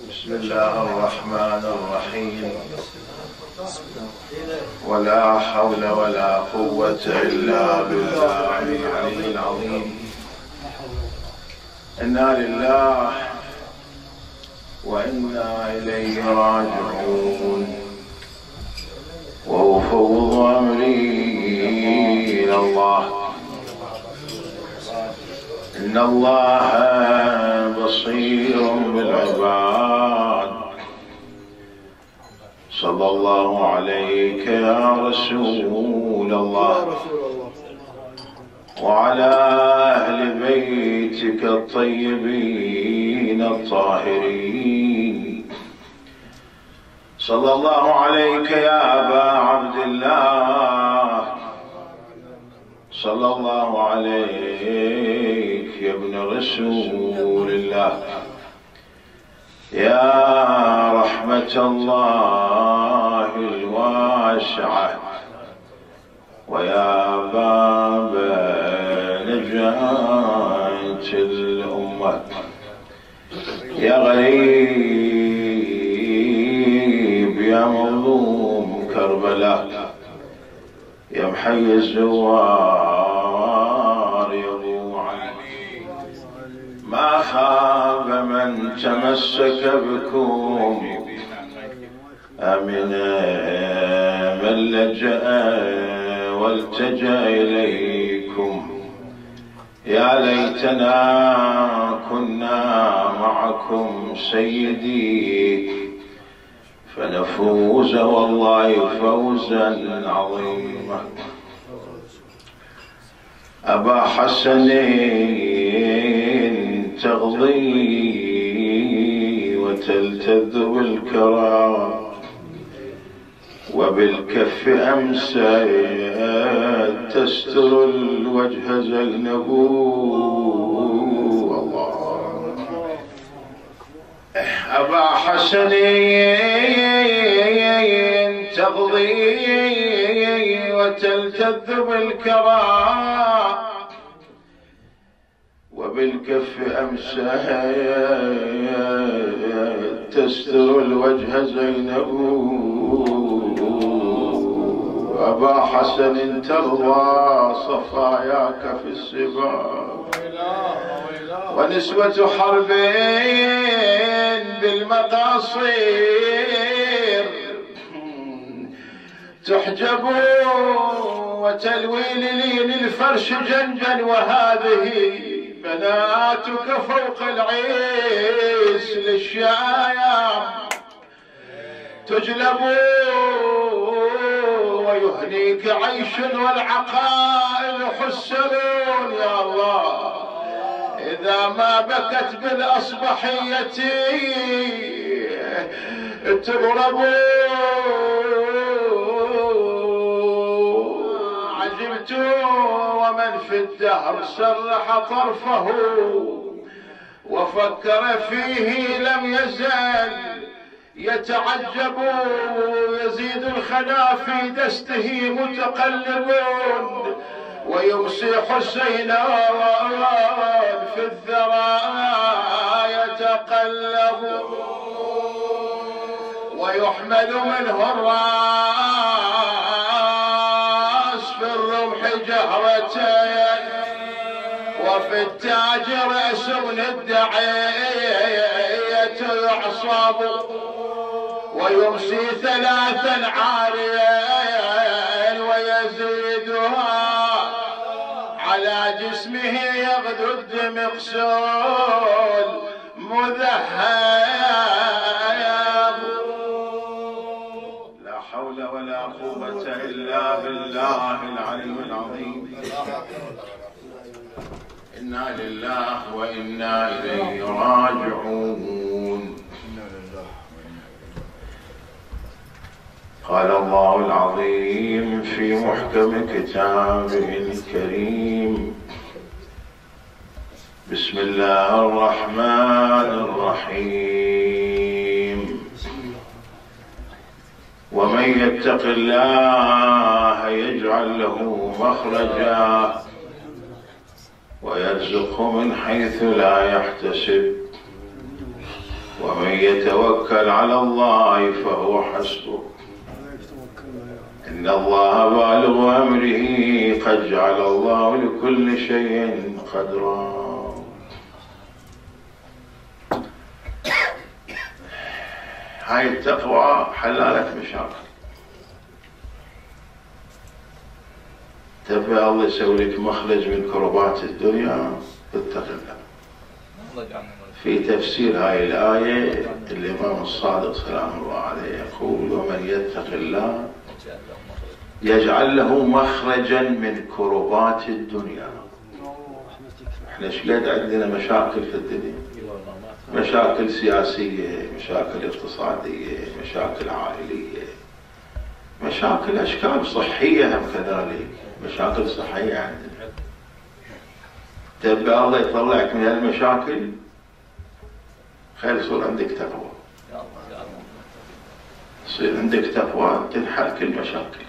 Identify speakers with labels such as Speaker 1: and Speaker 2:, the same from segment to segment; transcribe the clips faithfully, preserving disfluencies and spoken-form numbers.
Speaker 1: بسم الله الرحمن الرحيم. ولا حول ولا قوة إلا بالله العلي العظيم. إنا لله وإنا إليه راجعون. وأفوض أمري إلى الله إن الله بصير بالعباد. صلى الله عليك يا رسول الله وعلى أهل بيتك الطيبين الطاهرين. صلى الله عليك يا أبا عبد الله. صلى الله عليك يا ابن رسول الله. يا رحمة الله الواسعة ويا باب نجاة الأمة. يا غريب يا مظلوم كربلاء. يا محي الزوار يا ابو علي. ما خاب من تمسك بكم امنا من لجأ والتجأ اليكم. يا ليتنا كنا معكم سيدي فنفوز والله فوزا عظيما. أبا حسن تغضي وتلتذ بالكرام وبالكف أمسى تستر الوجه زينب. أبا حسن تغضي وتلتذ بالكرام وبالكف أمسى تستر الوجه زينب. أبا حسن ترضى صفاياك في السباق ونسوة حرب بالمقاصير تحجب وتلوي للين الفرش جنجا. وهذه بناتك فوق العيس للشايام تجلب ويهنيك عيش والعقائل حسنون. يا الله إذا ما بكت بالأصبحية تضرب. عجبت ومن في الدهر سرح طرفه وفكر فيه لم يزل يتعجب. يزيد الخنا في دسته متقلبون ويمسي حسينا في الثرى يتقلب ويحمل منه الراس في الرمح جهرتين وفي التاج رأس من الدعية يعصب ويمسي ثلاثا عاريا ويزيدها على جسمه يغدو الدمقسول مذهب. لا حول ولا قوة إلا بالله العلي العظيم. إنا لله وإنا إليه راجعون. قال الله العظيم في محكم كتابه الكريم. بسم الله الرحمن الرحيم. ومن يتق الله يجعل له مخرجا ويرزقه من حيث لا يحتسب ومن يتوكل على الله فهو حسبه إن الله بالغ أمره قد جعل الله لكل شيء قدرا. هاي التقوى حلالة مشاكل. تبي الله يسوي لك مخرج من كربات الدنيا، اتق الله. في تفسير هاي الآية الإمام الصادق سلام الله عليه يقول: ومن يتق الله يجعل له مخرجا من كربات الدنيا. احنا شلون عندنا مشاكل في الدنيا، مشاكل سياسية، مشاكل اقتصادية، مشاكل عائلية، مشاكل أشكال صحية هم كذلك، مشاكل صحية عندنا. تبي الله يطلعك من هالمشاكل، خير يصير عندك تقوى، يصير عندك تقوى تنحل كل مشاكل.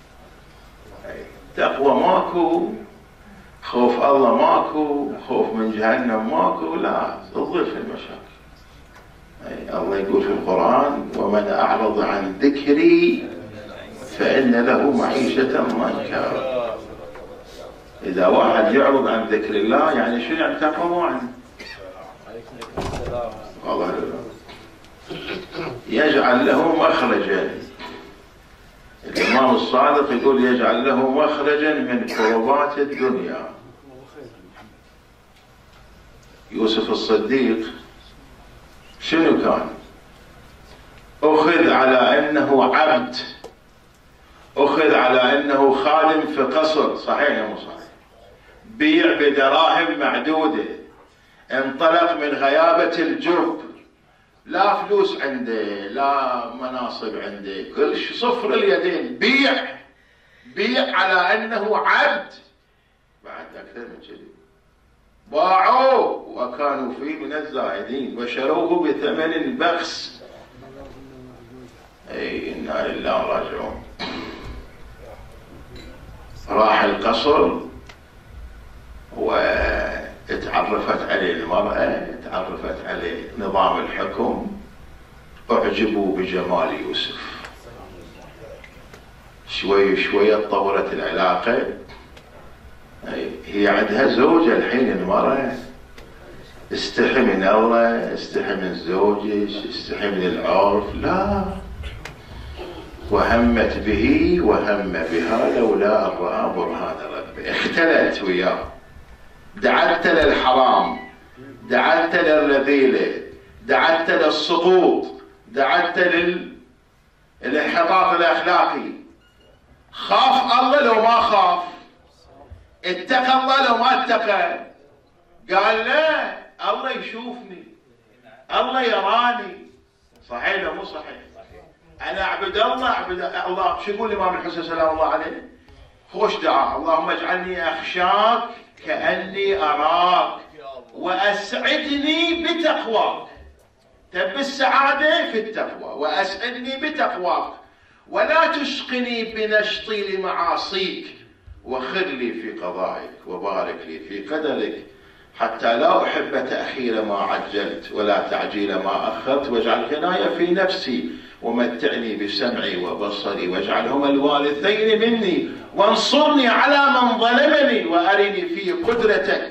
Speaker 1: تقوى ماكو، خوف الله ماكو، خوف من جهنم ماكو، لا تضيف المشاكل. أي الله يقول في القرآن: ومن أعرض عن ذكري فإن له معيشة ضنكا. إذا واحد يعرض عن ذكر الله يعني شنو؟ يعني تقوى عنه. والله يجعل له مخرجا. الإمام الصادق يقول: يجعل له مخرجا من كربات الدنيا. يوسف الصديق شنو كان؟ أخذ على أنه عبد، أخذ على أنه خادم في قصر، صحيح يا مو صحيح؟ بيع بدراهم معدودة، انطلق من غيابة الجرب، لا فلوس عنده، لا مناصب عنده، كل شيء صفر اليدين، بيع بيع على أنه عبد. بعد أكثر من كذي باعوه وكانوا فيه من الزاهدين وشروه بثمن بخس. أي إنا لله راجعون. راح القصر واتعرفت عليه المرأة، تعرفت عليه نظام الحكم، اعجبوا بجمال يوسف. شوي شوي تطورت العلاقة. هي عندها زوجة الحين المرأة، استحي من الله، استحي من زوجك، استحي من العرف، لا. وهمت به وهم بها لولا أن رأى برهان ربه. اختلت وياه، دعت للحرام، دعت للرذيلة، دعت للسقوط، دعت للانحطاط الأخلاقي. خاف الله لو ما خاف، اتقى الله لو ما اتقى. قال لا، الله يشوفني، الله يراني. صحيح لو مو صحيح؟ أنا أعبد الله، أعبد الله. شو يقول الإمام الحسين سلام الله عليه؟ خوش دعاء: اللهم اجعلني أخشاك كأني أراك وأسعدني بتقواك. تبي السعادة في التقوى، وأسعدني بتقواك، ولا تشقني بنشطي لمعاصيك، وخر لي في قضائك، وبارك لي في قدرك، حتى لا أحب تأخير ما عجلت ولا تعجيل ما أخرت، واجعل غناي في نفسي، ومتعني بسمعي وبصري، واجعلهما الوارثين مني، وانصرني على من ظلمني، وأرني في قدرتك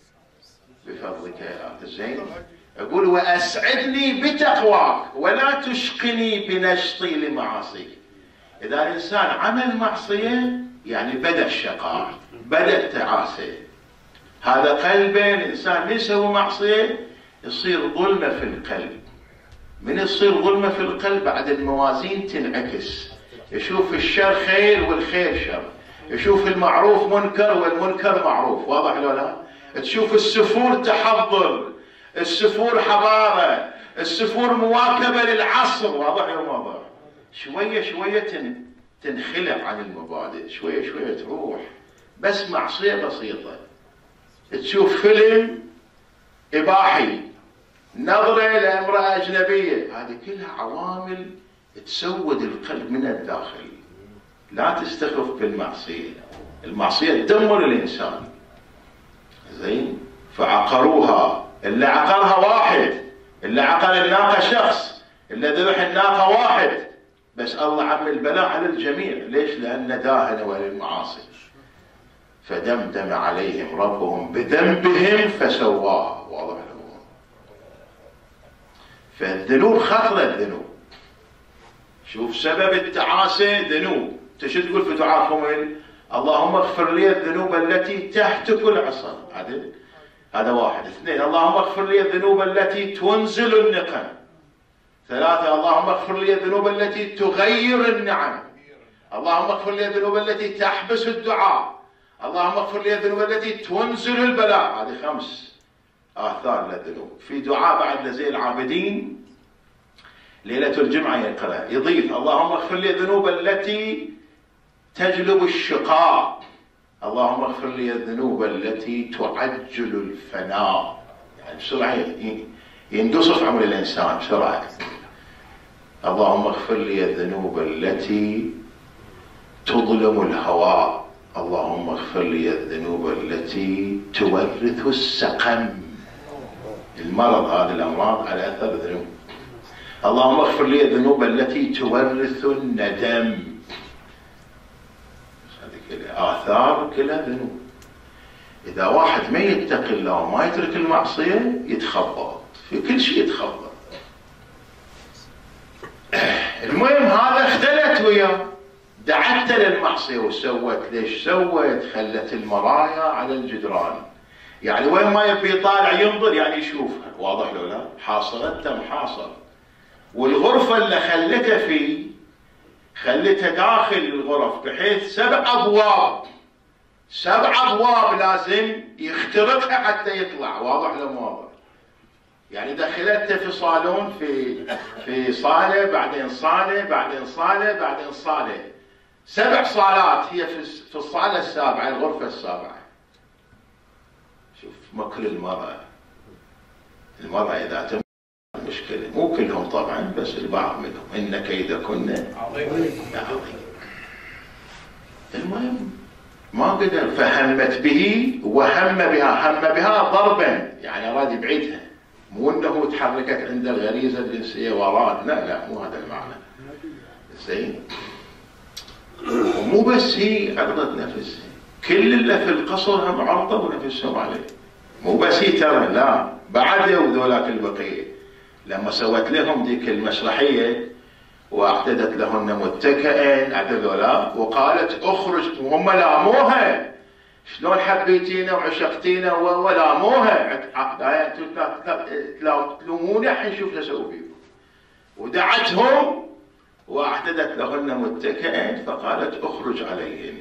Speaker 1: بفضلك يا زين. أقول: وأسعدني بتقواك ولا تشقني بنشطي لمعاصيك. إذا الإنسان عمل معصية يعني بدأ الشقاء، بدأ التعاسة. هذا قلبه. الإنسان من يسوي معصية يصير ظلمة في القلب. من يصير ظلمة في القلب بعد الموازين تنعكس، يشوف الشر خير والخير شر، يشوف المعروف منكر والمنكر معروف. واضح لو لا؟ تشوف السفور تحضر، السفور حضارة، السفور مواكبة للعصر. واضح يا واضح؟ شوية شوية تنخلع عن المبادئ، شوية شوية تروح. بس معصية بسيطة، تشوف فيلم إباحي، نظرة لامرأة أجنبية، هذه كلها عوامل تسود القلب من الداخل. لا تستخف بالمعصية، المعصية تدمر الإنسان. زين؟ فعقروها، اللي عقرها واحد اللي عقل الناقة شخص، اللي ذبح الناقة واحد، بس الله عم البلاء على الجميع. ليش؟ لأن داهنوا للمعاصي. فدمدم عليهم ربهم بذنبهم فسواها. واضح لهم. فالذنوب خطرة. الذنوب شوف سبب التعاسة ذنوب. انت شو تقول في دعاءكم؟ اللهم اغفر لي الذنوب التي تهتك العصا. عدل هذا واحد. اثنين، اللهم اغفر لي الذنوب التي تنزل النقم. ثلاثة، اللهم اغفر لي الذنوب التي تغير النعم. اللهم اغفر لي الذنوب التي تحبس الدعاء. اللهم اغفر لي الذنوب التي تنزل البلاء. هذه خمس آثار للذنوب. في دعاء بعد لزي العابدين ليلة الجمعة يقرأ يضيف اللهم اغفر لي الذنوب التي تجلب الشقاء. اللهم اغفر لي الذنوب التي تعجل الفناء. يعني بسرعة يندصف عمر الإنسان بسرعة. اللهم اغفر لي الذنوب التي تظلم الهواء. اللهم اغفر لي الذنوب التي تورث السقم. المرض، هذه الأمراض على أثر الذنوب. اللهم اغفر لي الذنوب التي تورث الندم. آثار كلها ذنوب. إذا واحد ما يتقي الله وما يترك المعصية يتخبط في كل شيء، يتخبط. المهم هذا اختلت وياه، دعت للمعصية وسوت. ليش سوت؟ خلت المرايا على الجدران. يعني وين ما يبي يطالع ينظر يعني يشوفها. واضح لو لا؟ حاصرته محاصر. والغرفة اللي خلتها فيه خلتها داخل الغرف بحيث سبع أبواب سبع أبواب لازم يخترقها حتى يطلع. واضح لو مو واضح؟ يعني دخلتها في صالون، في في صالة، بعدين صالة، بعدين صالة، بعدين صالة. سبع صالات هي في في الصالة السابعة، الغرفة السابعة. شوف مكر المرأة. المرأة إذا تم مشكلة، مو كلهم طبعا بس البعض منهم، إن كيدكن عظيم. المهم ما قدر، فهمت به وهم بها. هم بها ضربا، يعني أراد يبعدها، مو انه تحركت عند الغريزة الجنسية واراد. لا لا، مو هذا المعنى. زين. ومو بس هي عرضت نفسها، كل اللي في القصر هم عرضوا نفسهم عليه. مو بس هي ترى، لا، بعدوا ذولاك البقية. لما سوت لهم ذيك المسرحية واعتدت لهن متكئين اعتدوا، وقالت اخرج، وهم لاموها شلون حبيتينا وعشقتينا ولاموها. تلوموني الحين شوف اسوي فيكم. ودعتهم واعتدت لهن متكئين فقالت اخرج عليهم.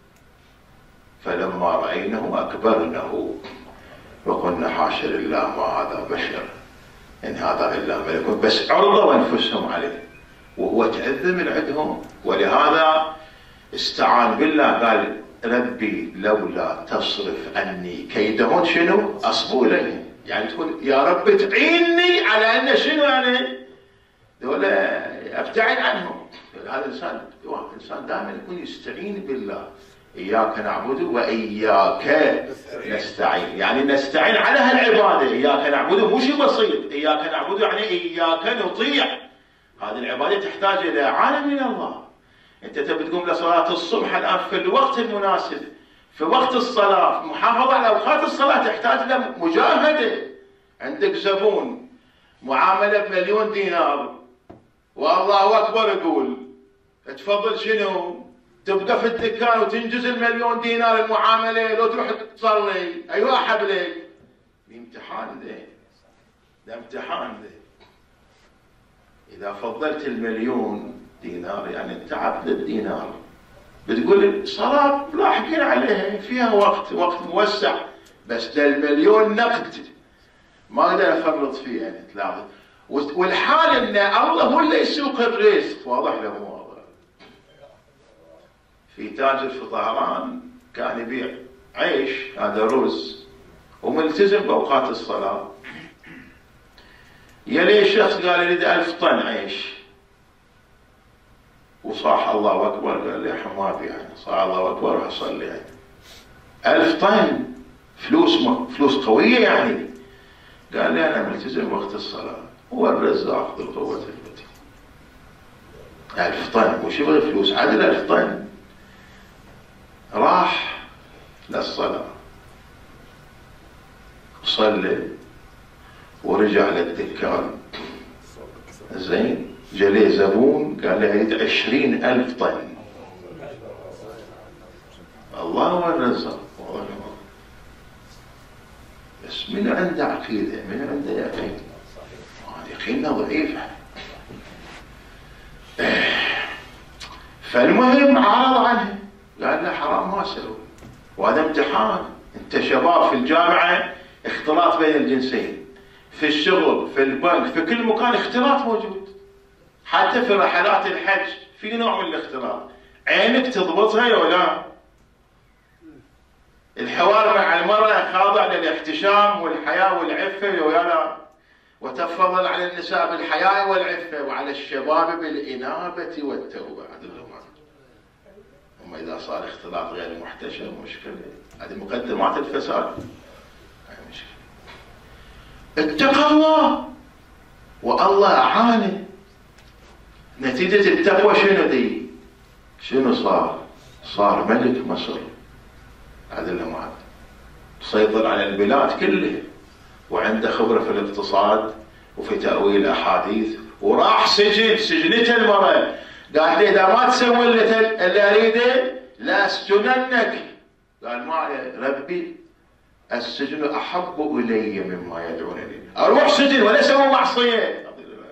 Speaker 1: فلما راينه اكبرنه وقلنا حاشا لله ما هذا بشر ان هذا الا ملك. بس عرضوا انفسهم عليه وهو تعذب من عندهم. ولهذا استعان بالله، قال ربي لولا تصرف عني كيدهن شنو؟ اصبو اليهم. يعني تقول يا رب تعيني على ان شنو؟ يعني ذولا ابتعد عنهم. هذا الانسان الانسان دائما يكون يستعين بالله. اياك نعبد واياك نستعين. يعني نستعين على هالعباده. اياك نعبد مو شيء بسيط. اياك نعبد يعني اياك نطيع. هذه العباده تحتاج الى عالم من الله. انت تبي تقوم لصلاه الصبح الان في الوقت المناسب، في وقت الصلاه، محافظه على اوقات الصلاه تحتاج الى مجاهده. عندك زبون معامله بمليون دينار والله اكبر يقول تفضل شنو؟ تبقى في الدكان وتنجز المليون دينار المعامله لو تروح تصلي. ايوه احب لك. امتحان ذا، ده امتحان ذا. اذا فضلت المليون دينار يعني انت عبد الدينار. بتقول صلاة لاحقين عليها فيها وقت وقت موسع، بس ده المليون نقد ما اقدر افرط فيه. يعني تلاحظ. والحال ان الله هو اللي يسوق الرزق. واضح له مو واضح؟ في تاجر في طهران كان يبيع عيش، هذا رز، وملتزم باوقات الصلاة. يلي شخص قال يريد ألف طن عيش، وصاح الله أكبر، قال لي ما في يعني، صاح الله أكبر وحصل لي يعني ألف طن فلوس، فلوس قوية يعني. قال لي أنا ملتزم وقت الصلاة. هو الرزاق ذو القوة المتين. ألف طن وش يبغى فلوس؟ عدل ألف طن. راح للصلاة صلى ورجع للدكان. زين جلي زبون قال له يريد عشرين ألف طن. الله هو الرزاق. بس من عنده عقيدة، من عنده يقين، يقيننا ضعيفة. فالمهم عارض عنه، قال له حرام ما اسوي، وهذا امتحان. انت شباب في الجامعة اختلاط بين الجنسين، في الشغل، في البنك، في كل مكان اختلاط موجود. حتى في رحلات الحج في نوع من الاختلاط، عينك تضبطها يا ولا. الحوار مع المرأة خاضع للاحتشام والحياة والعفة يا ولا، وتفضل على النساء بالحياة والعفة، وعلى الشباب بالإنابة والتوبة. أما إذا صار اختلاط غير محتشم مشكلة، هذه مقدمات الفساد. هاي مشكلة. اتقى الله والله أعانه. نتيجة التقوى شنو دي؟ شنو صار؟ صار ملك مصر. هذا اللي ما سيطر على البلاد كلها، وعنده خبرة في الاقتصاد وفي تأويل أحاديث. وراح سجن، سجنته المرأة، قال لي إذا ما تسوي اللي أريده لأسجننك. قال ما عليه ربي، السجن أحب إلي مما يدعونني. أروح سجن ولا أسوي معصية.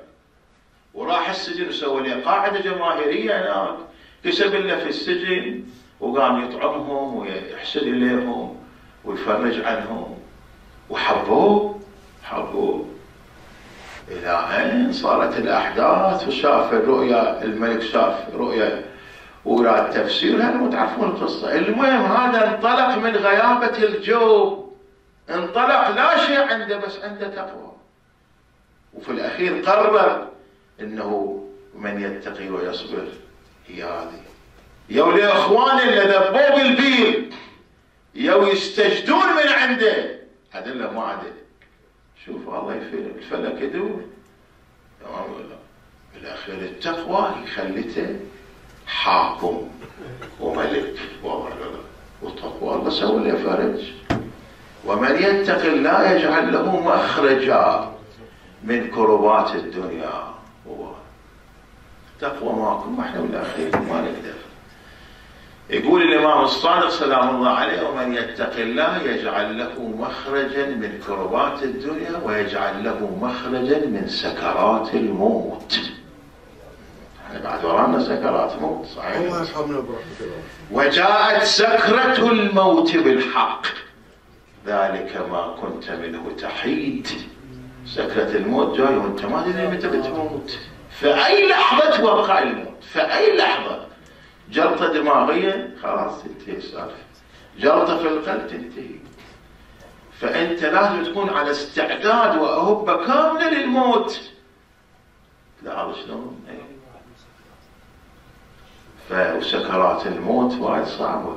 Speaker 1: وراح السجن وسوى لي قاعدة جماهيرية هناك، كسب له في السجن وقام يطعمهم ويحسن إليهم ويفرج عنهم، وحبوه حبوه إلى أن صارت الأحداث. وشاف الرؤيا، الملك شاف رؤيا وراد تفسيرها، انتم تعرفون القصة. المهم هذا انطلق من غيابة الجو، انطلق لا شيء عنده بس عنده تقوى. وفي الأخير قرر انه من يتقي ويصبر هي هذه. يو لإخوان اللي ذبوه بالبير يو يستجدون من عنده، هذا اللي ما عدل. شوف الله يفيد الفلك يدور. تمام ولا؟ بالاخير التقوى هي خلته حاكم وملك. والله لا، والتقوى الله سوى له فرج. ومن يتق الله يجعل له مخرجا من كربات الدنيا. التقوى ماكم، احنا بالاخير ما نقدر. يقول الإمام الصادق سلام الله عليه: ومن يتق الله يجعل له مخرجا من كربات الدنيا ويجعل له مخرجا من سكرات الموت. احنا بعد ورانا سكرات موت صحيح. وجاءت سكرة الموت بالحق ذلك ما كنت منه تحيد. سكرة الموت جاي وانت ما تدري متى بتموت. في اي لحظة توقع الموت، في اي لحظة. جلطة دماغية خلاص تنتهي السالفة، جلطة في القلب تنتهي. فأنت لازم تكون على استعداد وأهبة كاملة للموت. لا هذا شلون؟ فسكرات الموت وايد صعبة.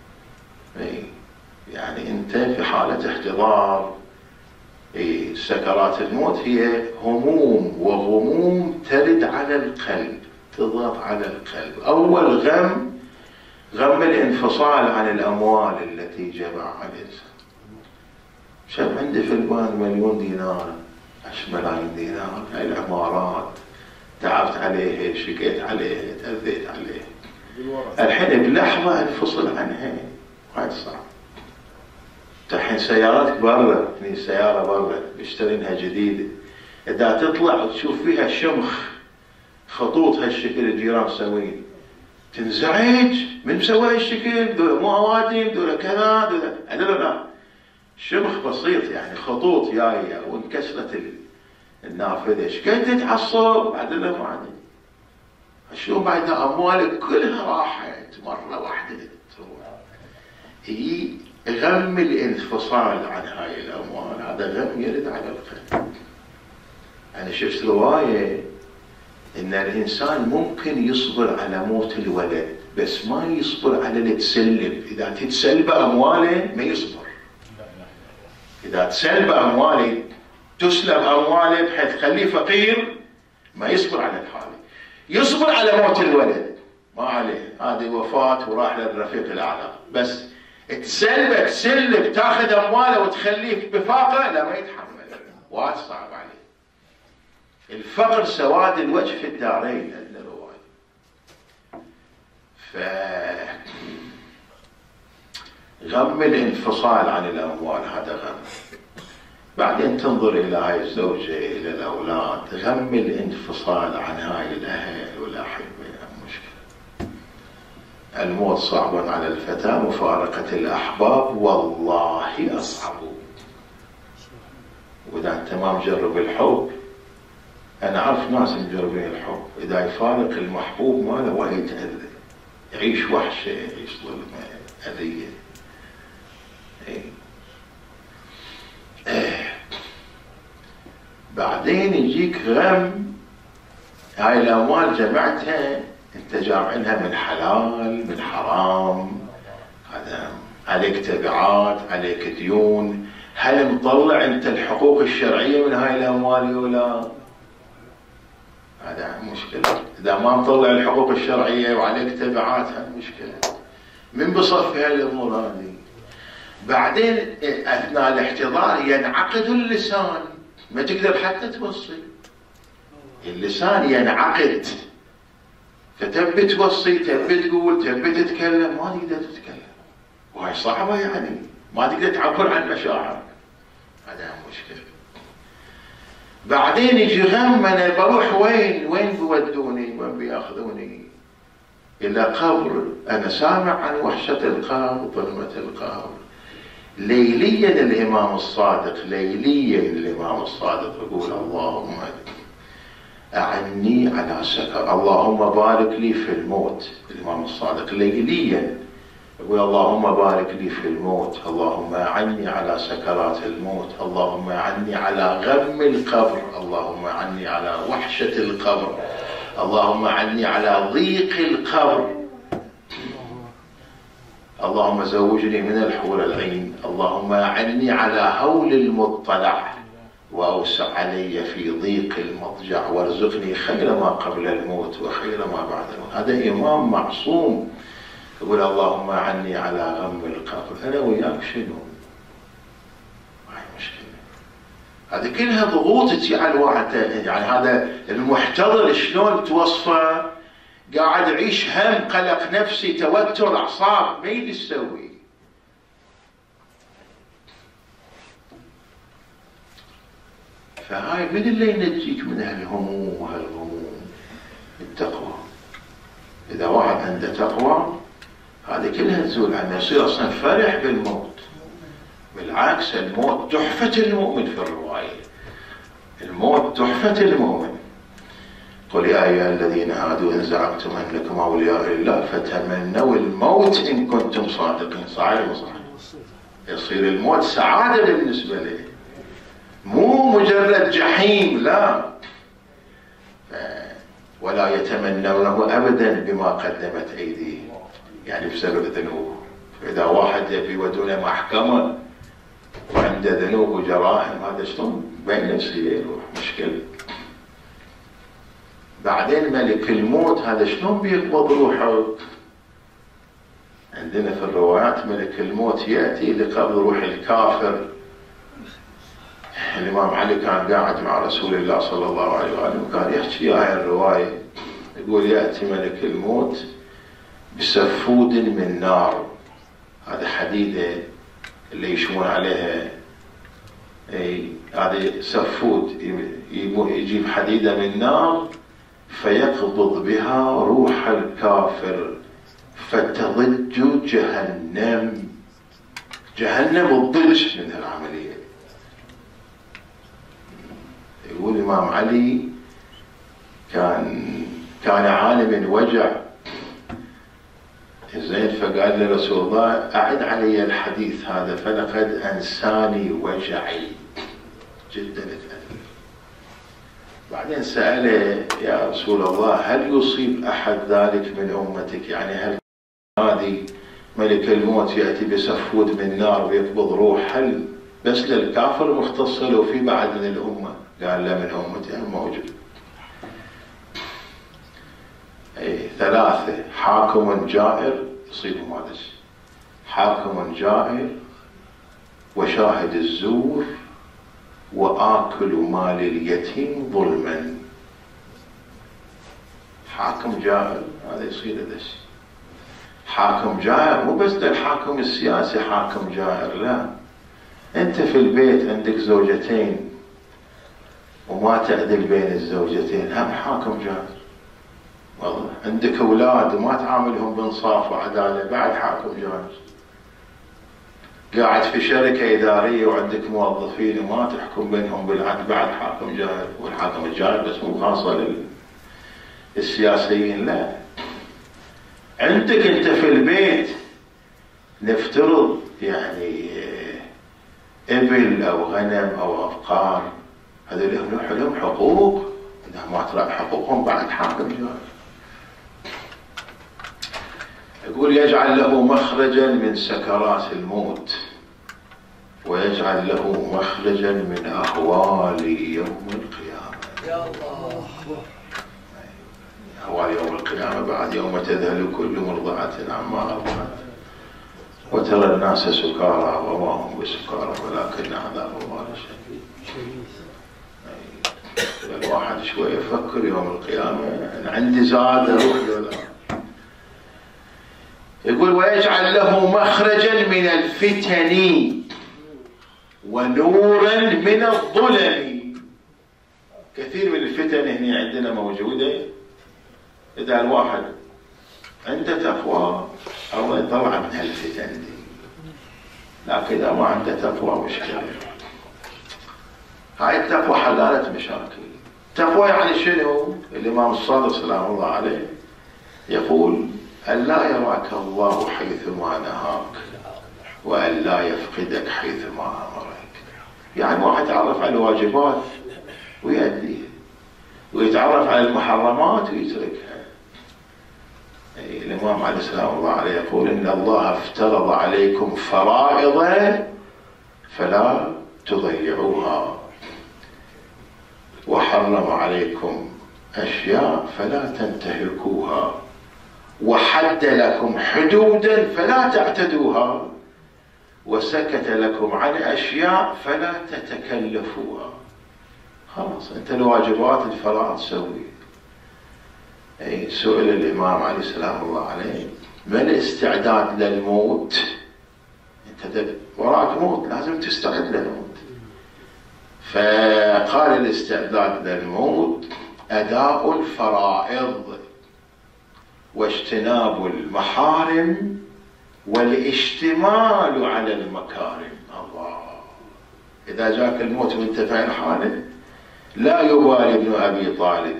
Speaker 1: يعني أنت في حالة احتضار. سكرات الموت هي هموم وغموم ترد على القلب، تضغط على القلب. أول غم غم الانفصال عن الأموال التي جمعها الإنسان. شاب عندي في البنك مليون دينار، عشر ملايين دينار، هاي العمارات تعبت عليها، شقيت عليها، تأذيت عليها، الحين بلحظة انفصل عنها وايد صعب. الحين سياراتك برا، هني سيارة برا بيشترينها جديدة، إذا تطلع وتشوف فيها شمخ خطوط هالشكل الجيران مسوين، تنزعج. من مسوي هالشكل؟ دول مو اوادم، دول كذا، دول هذول لا، شمخ بسيط يعني خطوط جايه وانكسرت النافذه، ايش قد تتعصب؟ هذول ما عندي. شلون بعد اموالك كلها راحت مره واحده تروح. هي غم الانفصال عن هاي الاموال، هذا غم يرد على القلب. انا شفت روايه إن الإنسان ممكن يصبر على موت الولد بس ما يصبر على اللي تسلب. إذا تتسلب أمواله ما يصبر. إذا تسلب أمواله تسلب أمواله بحيث تخليه فقير، ما يصبر على الحالة، يصبر على موت الولد ما عليه، هذه وفاة وراح للرفيق الأعلى، بس تسلبك تسلب تاخذ أمواله وتخليه بفاقة، لا ما يتحمل، وايد صعب عليه. الفقر سواد الوجه في الدارين عندنا رواية. ف غم الانفصال عن الأموال هذا غم، بعدين تنظر إلى هاي الزوجة إلى الأولاد، غم الانفصال عن هاي الأهل والأحبة مشكلة. الموت صعب على الفتى، مفارقة الأحباب والله أصعب. وإذا أنت ما مجرب الحب، أنا أعرف ناس مجربين الحب، إذا يفارق المحبوب ماله وايد يتأذى، يعيش وحشة، يعيش ظلمة، أذية. إيه. إيه. بعدين يجيك غم، هاي الأموال جمعتها أنت جامعينها من حلال من حرام، هذا عليك تبعات، عليك ديون، هل مطلع أنت الحقوق الشرعية من هاي الأموال ولا؟ هذا مشكلة. إذا ما مطلع الحقوق الشرعية وعليك تبعات، هذا مشكلة. من بصفي هاي الأمور هذه. بعدين أثناء الاحتضار ينعقد اللسان، ما تقدر حتى توصي، اللسان ينعقد، فتبي توصي، تبي تقول، تبي تتكلم، ما تقدر تتكلم، وهي صعبة يعني، ما تقدر تعبر عن مشاعرك، هذا مشكلة. بعدين يجي غم، أنا بروح وين؟ وين بيودوني؟ وين بياخذوني؟ إلى قبر، أنا سامع عن وحشة القبر، ظلمة القبر. ليليا الإمام الصادق، ليليا الإمام الصادق يقول اللهم أعني على سكر، اللهم بارك لي في الموت. الإمام الصادق ليليا يقول اللهم بارك لي في الموت، اللهم أعني على سكرات الموت، اللهم أعني على غم القبر، اللهم أعني على وحشة القبر، اللهم أعني على ضيق القبر، اللهم زوجني من الحور العين، اللهم أعني على هول المطلع، وأوسع علي في ضيق المضجع، وارزقني خير ما قبل الموت وخير ما بعد الموت. هذا إمام معصوم يقول اللهم أعني على غم القبر. أنا وياك شنو؟ هاي مشكلة. هذه كلها ضغوط تجي على الواحد، يعني هذا المحتضر شلون توصفه؟ قاعد يعيش هم، قلق نفسي، توتر أعصاب، ما يدري يسوي. فهاي من اللي ينجيك من هالهموم وهالغموم؟ التقوى. إذا واحد عنده تقوى هذه كلها تزول عنه، يصير أصلا فرح بالموت. بالعكس، الموت تحفة المؤمن في الرواية، الموت تحفة المؤمن. قل يا أيها الذين هادوا إن زعمتم أنكم أولياء الله فتمنوا الموت إن كنتم صادقين. صحيح ولا صحيح؟ يصير الموت سعادة بالنسبة له، مو مجرد جحيم، لا. ولا يتمنونه أبدا بما قدمت أيديهم، يعني بسبب ذنوب. فإذا واحد يبي يودونه محكمة وعنده ذنوب وجرائم، هذا شلون بين نفسه يروح؟ مشكلة. بعدين ملك الموت هذا شلون بيقبض روحه؟ عندنا في الروايات ملك الموت يأتي لقبض روح الكافر. الإمام علي كان قاعد مع رسول الله صلى الله عليه وآله وكان يحكي هاي الرواية، يقول يأتي ملك الموت بسفود من نار، هذا حديدة اللي يشمون عليها، اي هذا سفود، يجيب حديدة من نار فيقبض بها روح الكافر فتضج جهنم. جهنم الضج من العملية. يقول الإمام علي كان كان عالم وجع زين، فقال لرسول الله أعد علي الحديث هذا فلقد أنساني وجعي، جدا اتأثر. بعدين سأله يا رسول الله هل يصيب أحد ذلك من أمتك؟ يعني هل هذه ملك الموت يأتي بسفود من نار ويقبض روح، هل بس للكافر مختص له في بعد من الأمة؟ قال لا، من أمتي موجود. أي ثلاثة: حاكم جائر يصيبهم هذا الشيء، حاكم جائر، وشاهد الزور، وآكل مال اليتيم ظلما. حاكم جائر هذا يصير هذا الشيء. حاكم جائر مو بس الحاكم السياسي حاكم جائر، لا، انت في البيت عندك زوجتين وما تعدل بين الزوجتين، هم حاكم جائر. والله عندك اولاد وما تعاملهم بانصاف وعداله، بعد حاكم جائر. قاعد في شركه اداريه وعندك موظفين وما تحكم بينهم بالعدل، بعد حاكم جائر. والحاكم الجائر بس مو خاصه للسياسيين، لا، عندك انت في البيت نفترض يعني ابل او غنم او ابقار، هذول لهم حقوق، اذا ما تراعي حقوقهم بعد حاكم جائر. يقول يجعل له مخرجا من سكرات الموت، ويجعل له مخرجا من اهوال يوم القيامه. يا الله، أهوال يوم القيامة بعد يوم تذهل كل مرضعة عما أرضعت وترى الناس سكارى وما هم بسكارى ولكن عذاب الله شديد. الواحد شوي يفكر يوم القيامة، أنا عندي زاد أروح له. يقول ويجعل له مخرجا من الفتن ونورا من الظلم. كثير من الفتن هنا عندنا موجودة، إذا الواحد عنده تقوى الله يطلع من هالفتن دي، لكن إذا ما عنده تقوى مشكلة. هاي التقوى حلالة مشاكل. التقوى يعني شنو؟ الإمام الصادق سلام الله عليه يقول أن لا يراك الله حيثما نهاك، وأن لا يفقدك حيثما أمرك. يعني واحد يتعرف على الواجبات ويأديها، ويتعرف على المحرمات ويتركها. الإمام عليه السلام الله عليه يقول إن الله افترض عليكم فرائض فلا تضيعوها، وحرم عليكم أشياء فلا تنتهكوها، وحد لكم حدودا فلا تعتدوها، وسكت لكم عن أشياء فلا تتكلفوها. خلاص انت الواجبات الفرائض سوي. اي سئل الامام عليه السلام الله عليه ما الاستعداد للموت؟ انت وراك موت لازم تستعد للموت. فقال الاستعداد للموت اداء الفرائض واجتناب المحارم والاشتمال على المكارم. الله، اذا جاك الموت وانت في حاله لا يبالي ابن أبي طالب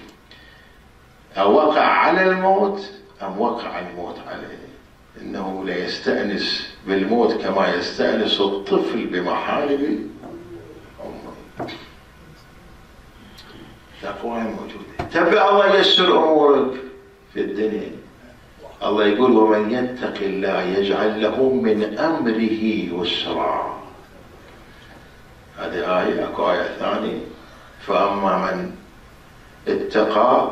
Speaker 1: أوقع على الموت أم وقع الموت عليه، إنه لا يستأنس بالموت كما يستأنس الطفل بمحارم أمه. تقوى موجودة. تبع الله ييسر أمورك في الدنيا. الله يقول ومن يتق الله يجعل له من أمره يسرا. هذه آية. أكو آية ثانية فأما من اتقى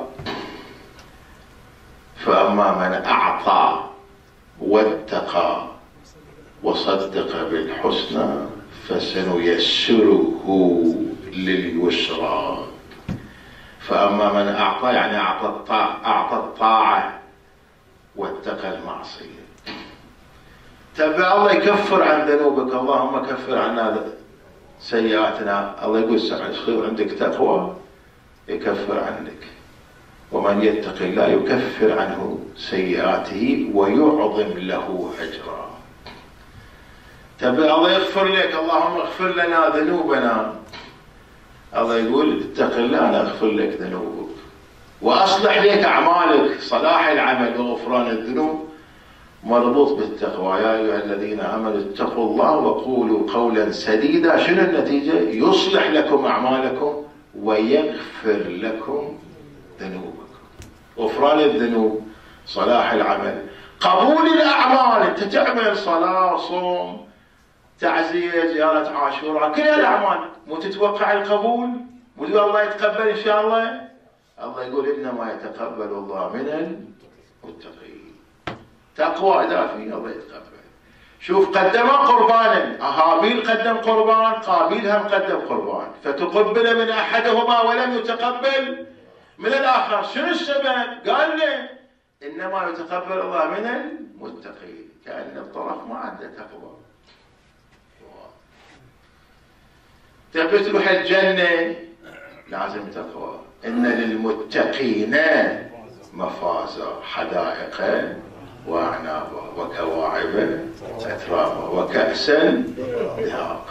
Speaker 1: فأما من أعطى واتقى وصدق بالحسنى فسنيسره لليسرى. فأما من أعطى يعني أعطى الطاعة, أعطى الطاعة واتقى المعصية. تبع الله يكفر عن ذنوبك. اللهم كفر عنا سيئاتنا. الله يقول سعيد عندك تقوى يكفر عنك. ومن يتق الله يكفر عنه سيئاته ويعظم له أجرا. تبع الله يغفر لك. اللهم اغفر لنا ذنوبنا. الله يقول اتق الله أنا أغفر لك ذنوبك وأصلح لك أعمالك. صلاح العمل وغفران الذنوب مربوط بالتقوى. يا أيها الذين آمنوا اتقوا الله وقولوا قولا سديدا. شنو النتيجة؟ يصلح لكم أعمالكم ويغفر لكم ذنوبكم. غفران الذنوب، صلاح العمل، قبول الأعمال. أنت تعمل صلاة، صوم، تعزية، زيارة عاشوراء، كل الأعمال مو تتوقع القبول؟ مو تقول الله يتقبل إن شاء الله؟ الله يقول إنما يتقبل الله من المتقين. تقوى إذا في الله يتقبل. شوف قدم قربانا، هابيل قدم قربان، قابيل هم قدم قربان، فتقبل من أحدهما ولم يتقبل من الآخر. شنو السبب؟ قال له إنما يتقبل الله من المتقين، كأن الطرف ما عنده تقوى. تبي تروح الجنة لازم تقوى. إن للمتقين مفازا، حدائق وأعنابا وكواعب أترابا وكأسا دهاقا.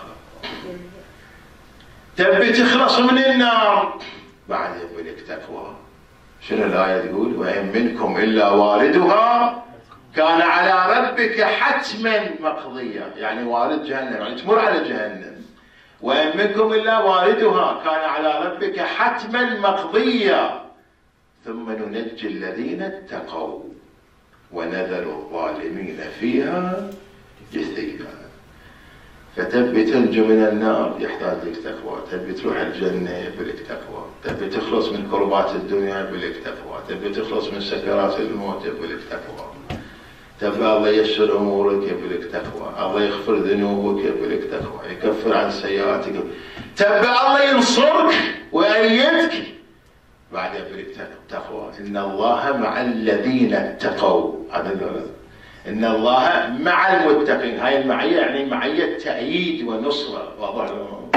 Speaker 1: تبي تخلص من النار بعدين بلك تقوى. شنو الآية تقول؟ وإن منكم إلا واردها كان على ربك حتما مقضيا، يعني وارد جهنم، يعني تمر على جهنم. وإن منكم إلا واردها كان على ربك حتما مقضيا ثم ننجي الذين اتقوا ونذر الظالمين فيها جثيا. فتبي تنجو من النار يحتاج لك تقوى، تبي تروح الجنة بلك تقوى، تبي تخلص من كربات الدنيا بلك تقوى، تبي تخلص من سكرات الموت بلك تقوى، تبي الله ييسر امورك بلك تقوى، الله يغفر ذنوبك بلك تقوى، يكفر عن سيئاتك، تبي الله ينصرك ويأيدك بعدين بلك تقوى. ان الله مع الذين اتقوا، هذا إن الله مع المتقين، هاي المعية يعني معية تأييد ونصرة، واضح لهم؟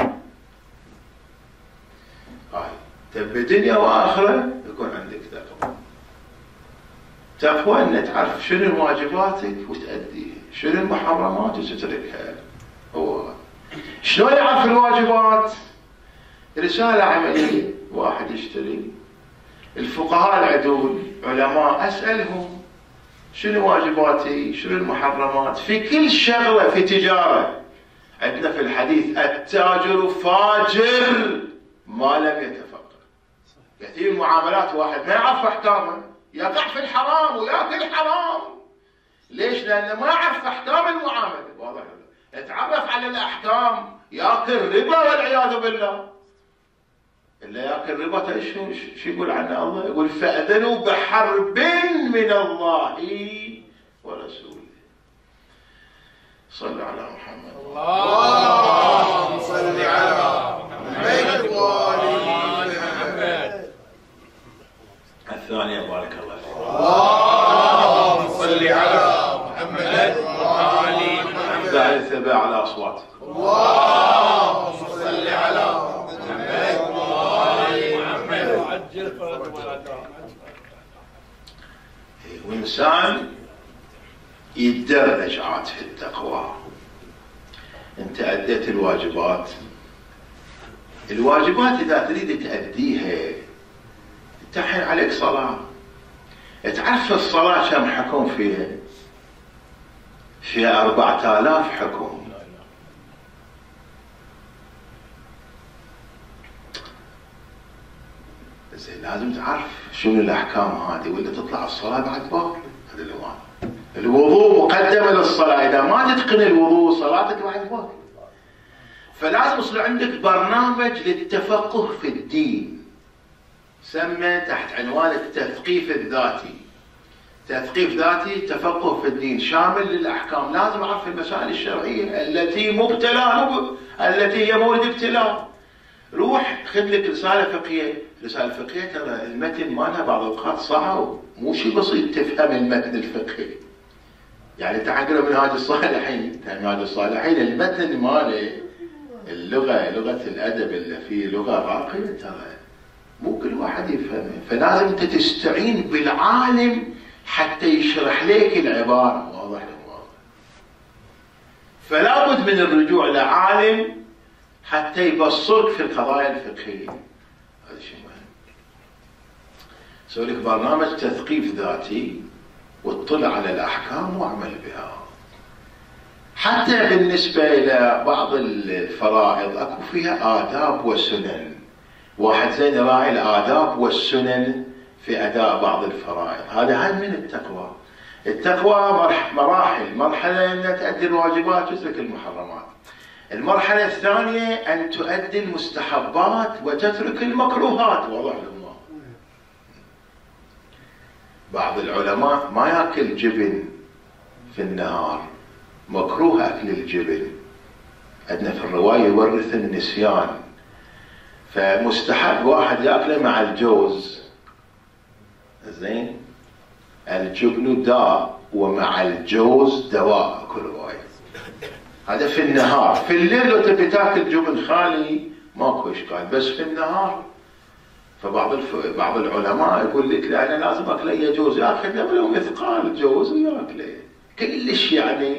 Speaker 1: هاي تبي دنيا وآخرة يكون عندك تقوى. تقوى أن تعرف شنو واجباتك وتأديها، شنو المحرمات وتتركها. هو شلون يعرف الواجبات؟ رسالة عملية، واحد يشتري، الفقهاء العدول علماء أسألهم شنو واجباتي؟ شنو المحرمات؟ في كل شغلة في تجارة. عندنا في الحديث التاجر فاجر ما لم يتفقه. كثير من المعاملات واحد ما يعرف احكامها، يقع في الحرام وياكل حرام. ليش؟ لأنه ما يعرف احكام المعاملة. واضح؟ يتعرف على الأحكام ياكل ربا والعياذ بالله. اللي ياكل ربا شو شو يقول عنه الله؟ يقول فأذنوا بحرب من الله ورسوله. صلوا على محمد.
Speaker 2: اللهم صل على محمد وآل محمد.
Speaker 1: الثانية بارك الله فيك.
Speaker 2: اللهم صل على محمد وآل محمد.
Speaker 1: بعد الثباء على أصواتكم.
Speaker 2: اللهم صل على محمد وآل محمد.
Speaker 1: وإنسان يتدرج عاد في التقوى. أنت أديت الواجبات، الواجبات إذا تريد تأديها أنت الحين عليك صلاة. تعرف الصلاة كم حكم فيها؟ فيها أربعة آلاف حكم. زين لازم تعرف شنو الأحكام هذه ولا تطلع الصلاة بعد باطل. هذا الوضع. الوضوء مقدمة للصلاة، إذا ما تتقن الوضوء صلاتك بعد باطل. فلازم يصير عندك برنامج للتفقه في الدين، سمى تحت عنوان التثقيف الذاتي. تثقيف ذاتي، تفقه في الدين شامل للأحكام. لازم أعرف المسائل الشرعية التي مبتلى التي هي مورد ابتلاء. روح خذ لك رسالة فقهية. رسالة فقهية ترى المتن مالها بعض الأوقات صعب، مو شيء بسيط تفهم المتن الفقهي. يعني تعقل منهاج الصالحين، منهاج الصالحين المتن ماله اللغة، لغة الأدب اللي فيه لغة راقية، ترى مو كل واحد يفهمه. فلازم أنت تستعين بالعالم حتى يشرح لك العبارة. واضح واضح. فلا بد من الرجوع لعالم حتى يبصرك في القضايا الفقهية. هذا شيء مهم. سوي لك برنامج تثقيف ذاتي واطلع على الأحكام واعمل بها. حتى بالنسبة إلى بعض الفرائض أكو فيها آداب وسنن. واحد زين يراعي الآداب والسنن في أداء بعض الفرائض، هذا هم من التقوى. التقوى مراحل، مرحلة أن تؤدي الواجبات وتترك المحرمات. المرحلة الثانية أن تؤدي المستحبات وتترك المكروهات. واضح لهم؟ بعض العلماء ما يأكل جبن في النهار، مكروه أكل الجبن، عندنا في الرواية يورث النسيان، فمستحب واحد يأكله مع الجوز. زين، الجبن داء ومع الجوز دواء، كل رواية. هذا في النهار. في الليل لو تبي تاكل جبن خالي ماكو اشكال، بس في النهار. فبعض الف... بعض العلماء يقول لك لا انا لازم اكله يجوز، ياخذ له مثقال الجوز وياكله، كلش يعني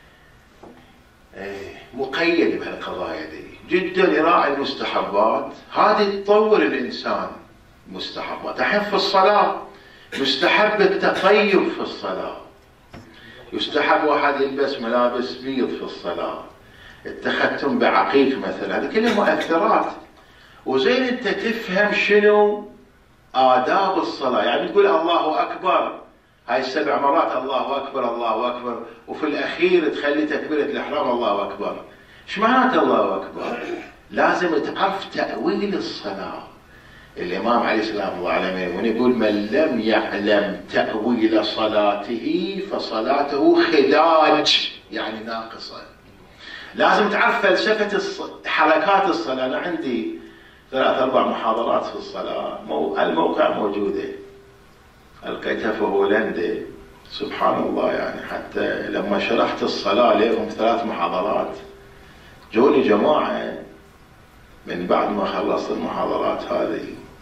Speaker 1: مقيد بهالقضايا دي جدا، يراعي المستحبات. هذه تطور الانسان. مستحبات الحين في الصلاه يستحب التطيب في الصلاه، يستحب واحد يلبس ملابس بيض في الصلاه، التختم بعقيق مثلا، هذه كلها مؤثرات. وزين انت تفهم شنو آداب الصلاة، يعني تقول الله أكبر هاي السبع مرات، الله أكبر الله أكبر، وفي الأخير تخلي تكبيرة الإحرام الله أكبر. ايش معناته الله أكبر؟ لازم تعرف تأويل الصلاة. الإمام علي سلام الله عليه يقول من لم يعلم تأويل صلاته فصلاته خداج، يعني ناقصة. لازم تعرف فلسفة الص... حركات الصلاة. أنا عندي ثلاث أربع محاضرات في الصلاة، مو... الموقع موجودة، ألقيتها في هولندا. سبحان الله، يعني حتى لما شرحت الصلاة لهم ثلاث محاضرات، جوني جماعة من بعد ما خلصت المحاضرات هذه،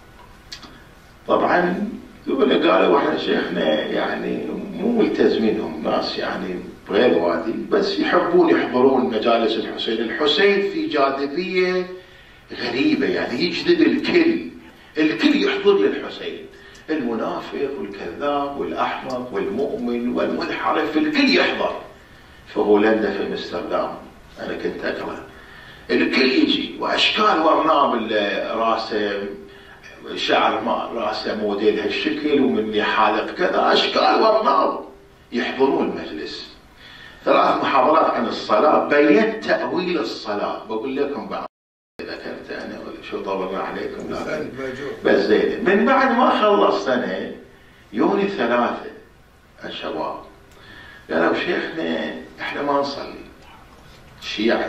Speaker 1: طبعا قالوا احنا شيخنا يعني مو ملتزمينهم، ناس يعني بغير وادي، بس يحبون يحضرون مجالس الحسين. الحسين في جاذبية غريبة، يعني يجذب الكل، الكل يحضر للحسين، المنافق والكذاب والأحمق والمؤمن والمنحرف، الكل يحضر. في هولندا في امستردام أنا كنت أقرأ، الكل يجي، وأشكال ورناب راسه شعر ما راسه موديل هالشكل، ومن يحالق كذا، أشكال ورناب يحضرون المجلس. ثلاث محاضرات عن الصلاة، بينت تأويل الصلاة. بقول لكم بعض ذكرت أنا ولا شو طولنا عليكم، لا بس زين. من بعد ما خلصت أنا يوني ثلاثة الشباب قالوا شيخنا احنا ما نصلي، الشيعة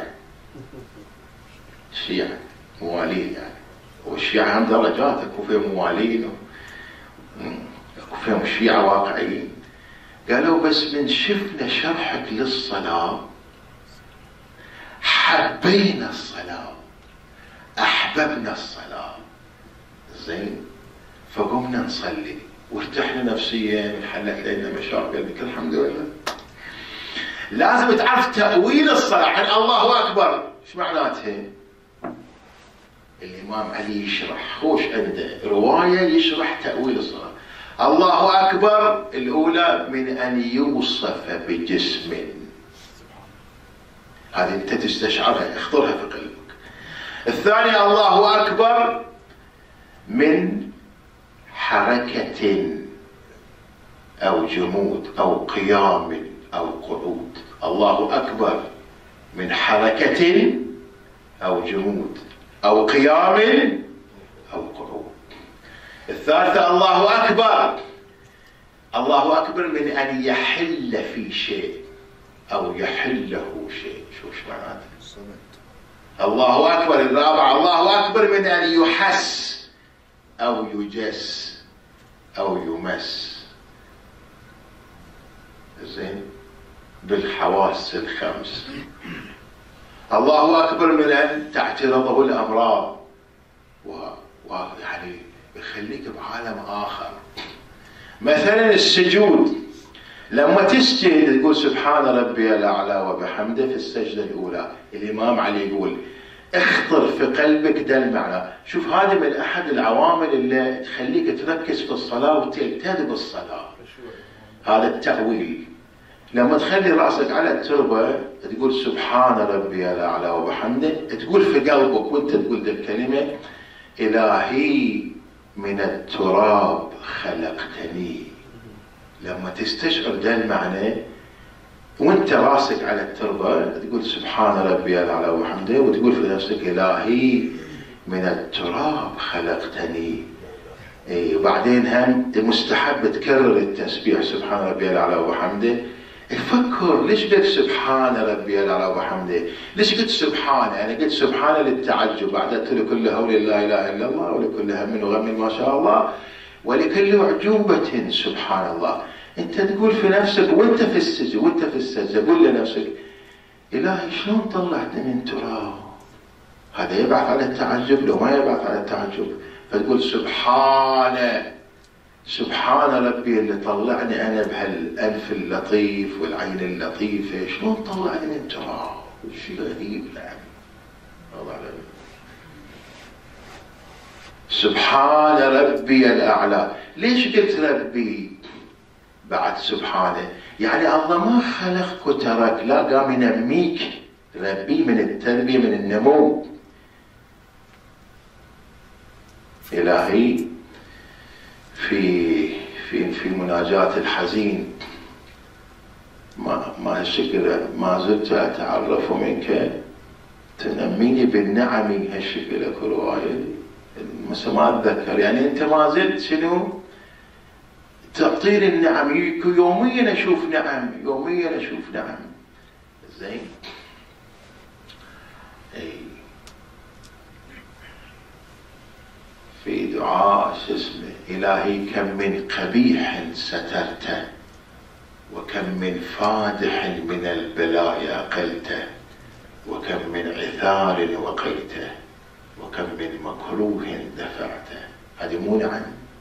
Speaker 1: الشيعة موالين يعني، والشيعة هم درجات، اكو فيهم موالين اكو فيهم الشيعة واقعيين. قالوا بس من شفنا شرحك للصلاة حبينا الصلاة، احببنا الصلاة. زين، فقمنا نصلي وارتحنا نفسيا وانحلت لنا مشاكل. قلت الحمد لله. لازم تعرف تأويل الصلاة. عن الله أكبر ايش معناتها؟ الإمام علي يشرح، خوش عنده رواية يشرح تأويل الصلاة. الله أكبر الأولى من أن يوصف بجسم، هذه أنت تستشعرها، اخطرها في قلبك. الثانية الله أكبر من حركة أو جمود أو قيام أو قعود. الله أكبر من حركة أو جمود أو قيام أو قعود. الثالثة الله أكبر، الله أكبر من أن يحل في شيء أو يحله شيء. شو ايش معناته؟ الله أكبر. الرابعة الله أكبر من أن يحس أو يجس أو يمس. زين، بالحواس الخمس. الله أكبر من أن تعترضه الأمراض، ويعني يخليك بعالم آخر. مثلا السجود، لما تسجد تقول سبحان ربي الأعلى وبحمده في السجدة الأولى. الإمام علي يقول اخطر في قلبك ده المعنى. شوف، هذه من أحد العوامل اللي تخليك تركز في الصلاة وتلتزم بالصلاة، هذا التأويل. لما تخلي رأسك على التربة تقول سبحان ربي الأعلى وبحمده، تقول في قلبك وانت تقول ذي الكلمة إلهي من التراب خلقتني لما تستشعر ده المعنى وانت راسك على التربة تقول سبحان ربي الأعلى وحمده، وتقول في نفسك إلهي من التراب خلقتني. اي وبعدين هم مستحب تكرر التسبيح سبحان ربي الأعلى وحمده. فكر ليش قلت سبحان ربي الأعلى وحمده؟ ليش قلت سبحان؟ يعني قلت سبحان للتعجب، أعددت لكل هول لا إله إلا الله ولكل هم وغم ما شاء الله ولكل عجوبة سبحان الله. انت تقول في نفسك وانت في السجد وانت في السجدة قول لنفسك إلهي شلون طلعتني من تراب؟ هذا يبعث على التعجب لو ما يبعث على التعجب. فتقول سبحان سبحان ربي اللي طلعني أنا بهالأنف اللطيف والعين اللطيفة، شلون طلعني من تراب؟ شيء غريب. نعم الله أعلم. سبحان ربي الأعلى. ليش قلت ربي بعد سبحانه؟ يعني الله ما خلقك وترك، لا قام ينميك. ربي من التربية من النمو. إلهي في في في مناجاة الحزين ما ما الشكل ما زلت أتعرف منك تنميني بالنعم هالشكل كرواية مثل ما أتذكر. يعني أنت ما زلت شنو تعطيني النعم، يوميا أشوف نعم يوميا أشوف نعم. زين. أي في دعاء شو اسمه إلهي كم من قبيح سترته وكم من فادح من البلاء أقلته وكم من عثار وقيته وكم من مكروه دفعته. هذه مو نعم؟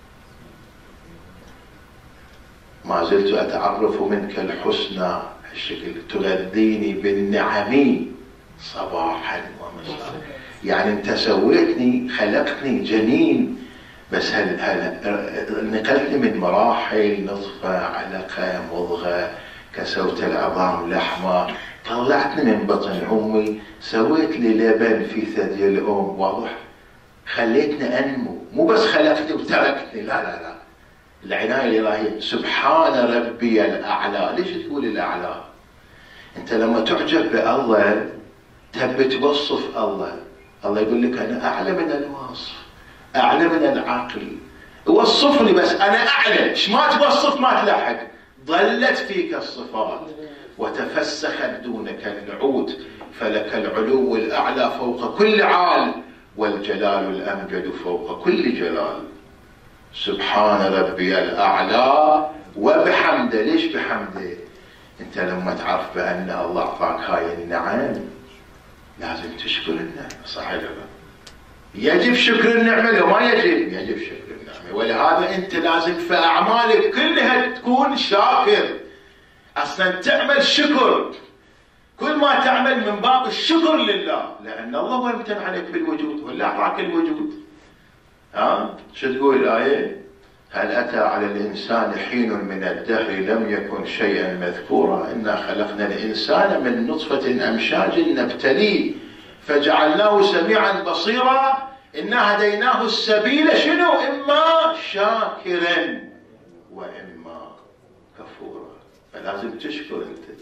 Speaker 1: ما زلت أتعرف منك الحسنى الشكل تغذيني بالنعم صباحا ومساء. يعني انت سويتني خلقتني جنين بس هل هل نقلتني من مراحل نطفة علقة مضغة كسوت العظام لحمة، طلعتني من بطن امي، سويت لي لبن في ثدي الام، واضح؟ خليتني انمو، مو بس خلقتني وتركتني، لا لا لا. العناية الالهية. سبحان ربي الاعلى. ليش تقول الاعلى؟ انت لما تعجب بالله تبي توصف الله، الله يقول لك أنا أعلى من الوصف، أعلى من العقل. وصفني بس أنا أعلى، إيش ما توصف ما تلحق. ظلت فيك الصفات وتفسخت دونك النعوت، فلك العلو الأعلى فوق كل عال والجلال الأمجد فوق كل جلال. سبحان ربي الأعلى وبحمده. ليش بحمده؟ أنت لما تعرف بأن الله أعطاك هاي النعم لازم تشكر النعمة، صح ولا لا؟ يجب شكر النعمة لو ما يجب؟ يجب شكر النعمة. ولهذا أنت لازم في أعمالك كلها تكون شاكر. أصلا تعمل شكر، كل ما تعمل من باب الشكر لله، لأن الله هو يمتن عليك بالوجود ولا أعطاك الوجود. ها؟ شو تقول الآية؟ هل أتى على الإنسان حين من الدهر لم يكن شيئا مذكورا إنا خلقنا الإنسان من نطفة أمشاج نبتليه فجعلناه سميعا بصيرا إنا هديناه السبيل شنو؟ إما شاكرا وإما كفورا. فلازم تشكر أنت.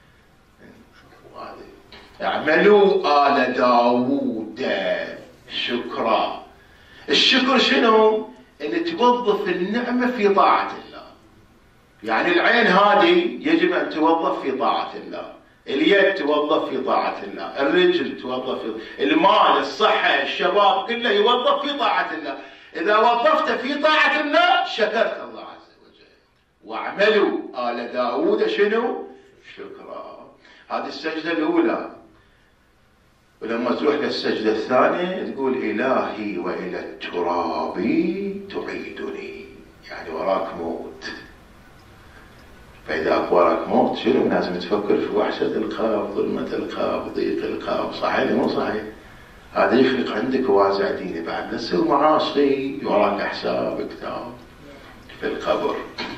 Speaker 1: اعملوا آل داوود شكرا. الشكر شنو؟ ان توظف النعمة في طاعة الله. يعني العين هذه يجب ان توظف في طاعة الله، اليد توظف في طاعة الله، الرجل توظف في المال، الصحة، الشباب كله يوظف في طاعة الله. اذا وظفت في طاعة الله شكرت الله عز وجل. واعملوا آل داوود شنو؟ شكرا. هذه السجدة الاولى. ولما تروح للسجدة الثانية تقول إلهي وإلى التراب تعيدني، يعني وراك موت. فإذا وراك موت شنو؟ لازم تفكر في وحشة القبر، ظلمة القبر، ضيق القبر. صحيح مو صحيح؟ هذا يخلق عندك وازع ديني بعد. لا تسوي معاصي وراك حساب كتاب في القبر.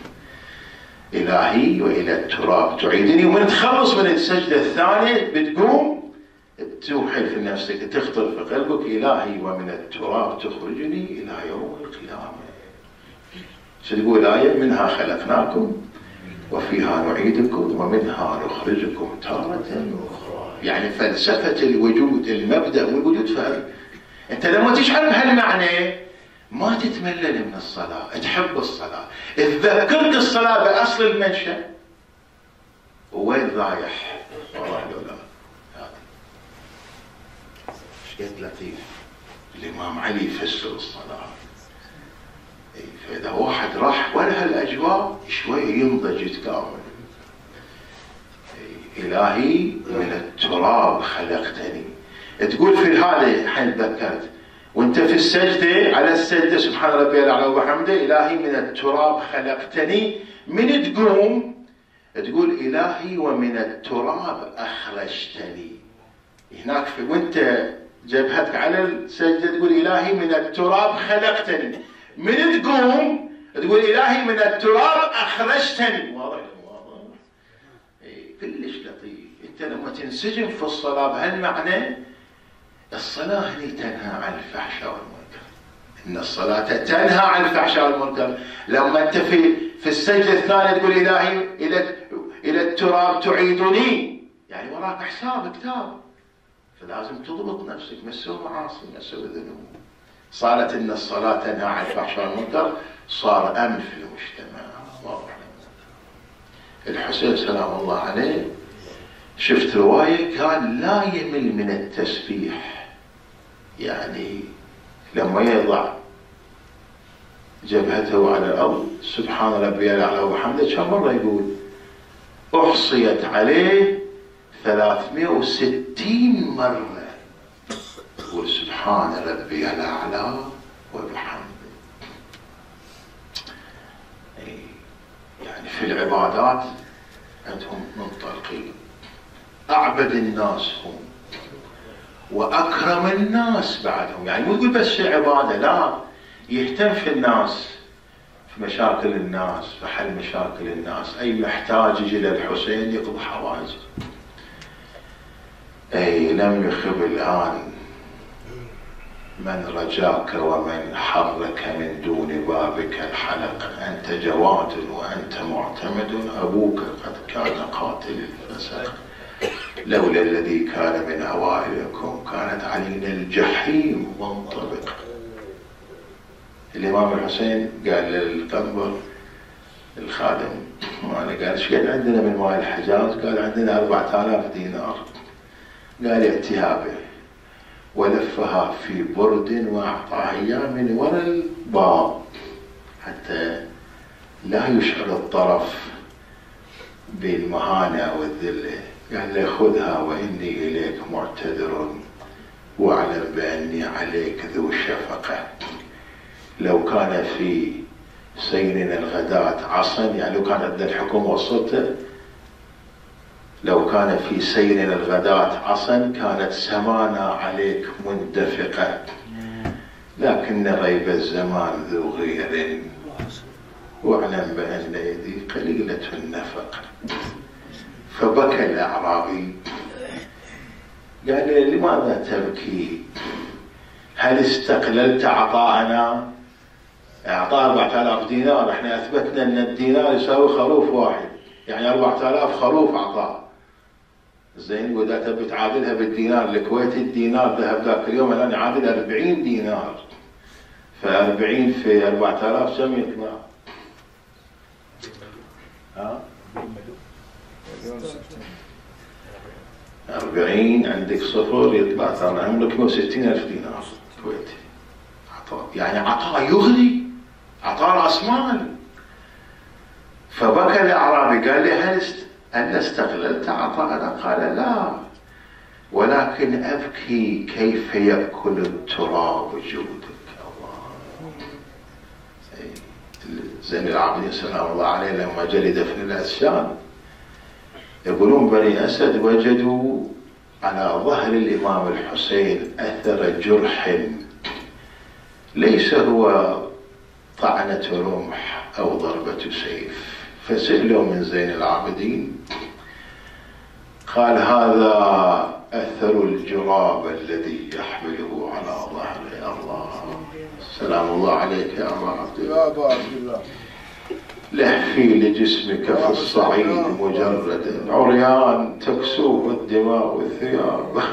Speaker 1: إلهي وإلى التراب تعيدني. ومن تخلص من السجدة الثانية بتقوم توحي في نفسك، تخطر في قلبك إلهي ومن التراب تخرجني إلى يوم القيامة. شو تقول الآية؟ منها خلقناكم وفيها نعيدكم ومنها نخرجكم تارة أخرى. يعني فلسفة الوجود، المبدأ والوجود فرق. أنت لما تشعر بهالمعنى ما تتملل من الصلاة، تحب الصلاة، تذكرك الصلاة بأصل المنشأ. وين رايح؟ والله لولا هذه ايش قد لطيف الإمام علي يفسر الصلاة. فإذا واحد راح ولا هالأجواء شوية ينضج يتكامل. إلهي من التراب خلقتني. تقول في هذا حين ذكرت وانت في السجدة، على السجدة سبحان ربي الأعلى وبحمده، إلهي من التراب خلقتني. من تقوم تقول إلهي ومن التراب أخرجتني. هناك في وانت جبهتك على السجدة تقول إلهي من التراب خلقتني. من تقوم تقول إلهي من التراب أخرجتني. واضح واضح. كلش لطيف. انت لما تنسجم في الصلاة بهالمعنى، الصلاة هي تنهى عن الفحشاء والمنكر. إن الصلاة تنهى عن الفحشاء والمنكر. لما أنت في في السجدة الثانية تقول إلهي إلى إلى التراب تعيدني، يعني وراك حساب كتاب، فلازم تضبط نفسك، ما تسوي معاصي، ما تسوي ذنوب. صارت إن الصلاة تنهى عن الفحشاء والمنكر، صار أمن في المجتمع. واضح. الحسين سلام الله عليه شفت رواية كان لا يمل من التسبيح. يعني لما يضع جبهته على الأرض سبحان ربي الأعلى وبحمده كم مرة يقول؟ أحصيت عليه ثلاثمئة وستين مرة يقول سبحان ربي الأعلى وبحمده. يعني في العبادات عندهم منطلقين. أعبد الناس هم وأكرم الناس بعدهم. يعني مو يقول بس عبادة، لا، يهتم في الناس، في مشاكل الناس، في حل مشاكل الناس. أي محتاج يجي للحسين يقضي حوائجه. أي لم يخب الآن من رجاك ومن حرك من دون بابك الحلق. أنت جواد وأنت معتمد، أبوك قد كان قاتل الفسق. لولا الذي كان من أوائلكم كانت علينا الجحيم وانطبق. الإمام الحسين قال للقنبر الخادم وانا قال ايش قد عندنا من مال الحجاز؟ قال عندنا أربعة آلاف دينار. قال ائتها به ولفها في برد واعطاها اياه من وراء الباب حتى لا يشعر الطرف بالمهانه والذله. قال له خذها واني اليك معتذر واعلم باني عليك ذو شفقه. لو كان في سيرنا الغداة عصا، يعني لو كان عندنا الحكومة والسلطة، لو كان في سيرنا الغداة عصا كانت سمانا عليك مندفقة، لكن ريب الزمان ذو غير واعلم بأن يدي قليلة النفق. فبكى الأعرابي قال لي لماذا تبكي؟ هل استقللت عطاءنا؟ اعطاه أربعة آلاف دينار، احنا اثبتنا ان الدينار يساوي خروف واحد، يعني أربعة آلاف خروف اعطاه. زين، واذا تبي تعادلها بالدينار الكويتي، الدينار ذهب ذاك اليوم الان يعادل أربعين دينار، فأربعين في أربعة آلاف كم يطلع؟ ها؟ أربعين عندك صفر يطلع ترى عمرك مئة وستين ألف دينار كويتي. عطاء، يعني عطاء يغري، عطاء رأس مال. فبكى الأعرابي قال لي هل أن استغللت عطاءنا؟ قال لا، ولكن أبكي كيف يأكل التراب جودك. الله. زين العابدين سلام الله عليه لما جري دفن الأسياد، يقولون بني أسد وجدوا على ظهر الإمام الحسين أثر جرح ليس هو طعنة رمح أو ضربة سيف. فسألوا من زين العابدين قال هذا أثر الجراب الذي يحمله على ظهره. الله، سلام الله عليك يا أبا عبد الله. لهفي لجسمك في الصعيد مجرد عريان تكسوه الدماء والثياب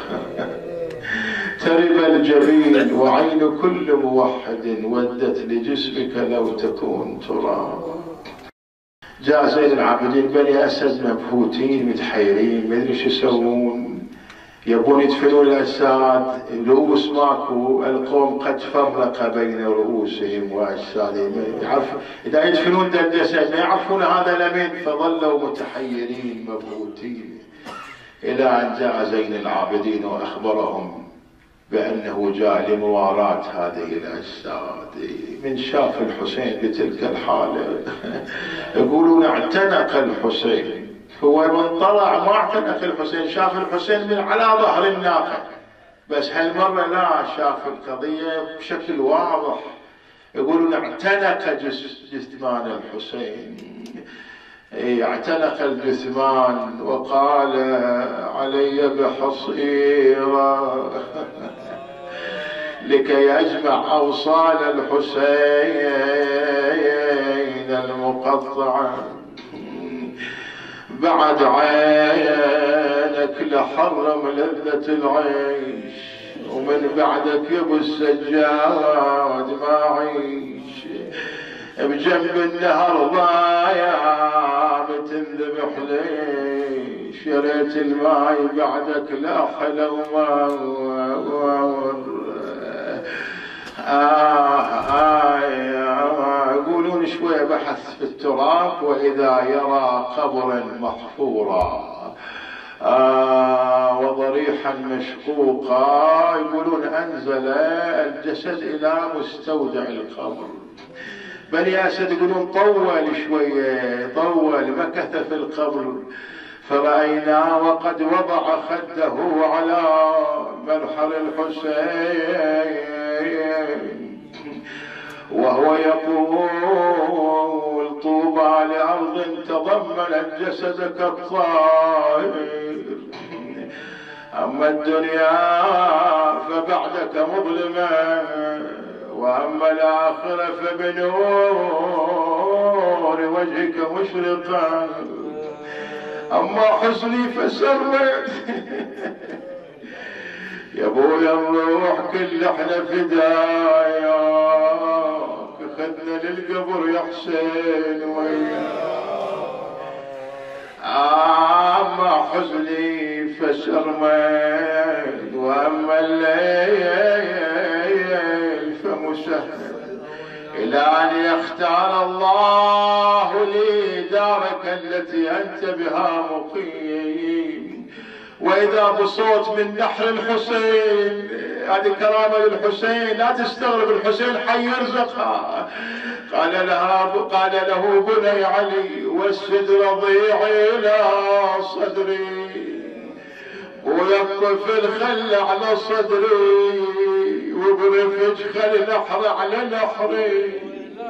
Speaker 1: ترب الجبين وعين كل موحد ودت لجسمك لو تكون تراب. جاء زين العابدين بني أسد مبهوتين متحيرين ما ادري شو يسوون، يبون يدفنون الأجساد، رؤوس ماكو، القوم قد فرق بين رؤوسهم وأجسادهم، يعرف إذا يدفنون دندسة ما يعرفون هذا لمن، فظلوا متحيرين مبهوتين إلى أن جاء زين العابدين وأخبرهم بأنه جاء لمواراة هذه الأجساد. من شاف الحسين بتلك الحالة يقولون اعتنق الحسين، هو من طلع ما اعتنق الحسين، شاف الحسين من على ظهر الناقة، بس هالمرة لا، شاف القضية بشكل واضح. يقولون اعتنق جثمان الحسين، اعتنق الجثمان وقال علي بحصيرة لكي يجمع أوصال الحسين المقطعة، بعد عينك لحرم لذة العيش، ومن بعدك يا ابو السجاد ما عيش، بجنب النهر ضايع بتنذبح ليش، يا ريت الماي بعدك لا حلو ما آه آه آه. يقولون شوية بحث في التراب وإذا يرى قبرا محفورا آه وضريحا مشقوقا، يقولون أنزل الجسد إلى مستودع القبر. بني أسد يقولون طول شوية، طول مكث في القبر، فرأينا وقد وضع خده على مرحل الحسين وهو يقول طوبى لأرض تضمنت جسدك الطاهر، أما الدنيا فبعدك مظلمة، وأما الآخرة فبنور وجهك مشرقا، أما حزني فسرت يا ابويا الروح كل احنا فداياك، خذنا للقبر يا حسين وياك، أما حزني فسرمت، وأما الليل فمسهل، إلى أن يختار الله لي دارك التي أنت بها مقيم. وإذا بصوت من نحر الحسين، هذه كرامة للحسين، لا تستغرب، الحسين حي يرزقها. قال لها قال له بني علي واسد رضيعي إلى صدري، ويا الطفل خل على صدري، وبرفج خل نحر على نحري.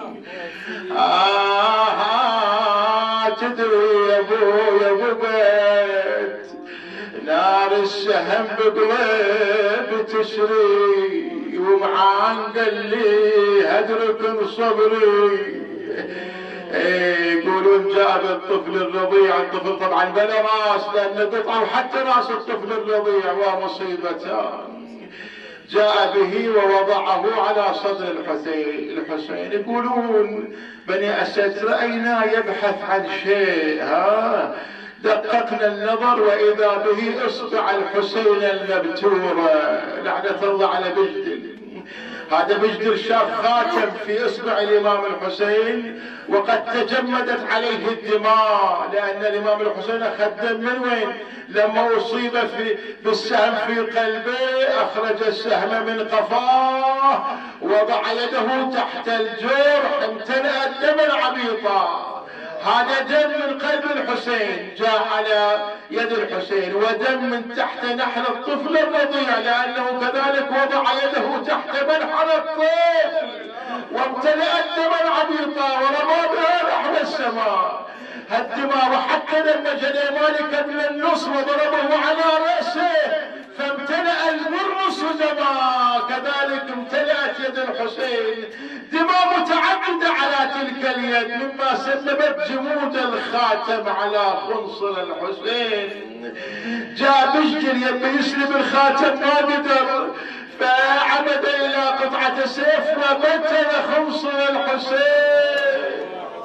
Speaker 1: آه, آه تدري يا ابو يا ابو بيت، نار السهم بقلب تسري، ومعانقل لي هدرك صبري. يقولون جاب الطفل الرضيع، الطفل طبعا بلا راس لأن قطعوا حتى راس الطفل الرضيع ومصيبتان، جاء به ووضعه على صدر الحسين. الحسين يقولون بني أسد رأينا يبحث عن شيء، ها دققنا النظر وإذا به إصبع الحسين المبتورة، لعنة الله على بجدل. هذا بجدل شاف خاتم في إصبع الإمام الحسين وقد تجمدت عليه الدماء، لأن الإمام الحسين أخذ دم من وين؟ لما أصيب في بالسهم في قلبه أخرج السهم من قفاه، وضع يده تحت الجرح امتلأت دما عبيطا. هذا دم من قلب الحسين جاء على يد الحسين، ودم من تحت نحر الطفل الرضيع، لأنه كذلك وضع يده تحت منحر الطفل وامتلأت دما عبيطا ورمى بها نحو السماء. هالدماء وحتى لما جنى مالك من النصر وضربه على رأسه فامتلأ امتلأ البر سدما كذلك امتلأت يد الحسين دماء متعددة على تلك اليد مما سببت جمود الخاتم على خنصر الحسين. جاء بشجر يبي يسلم الخاتم ما قدر فعمد الى قطعة سيف وقتل خنصر الحسين.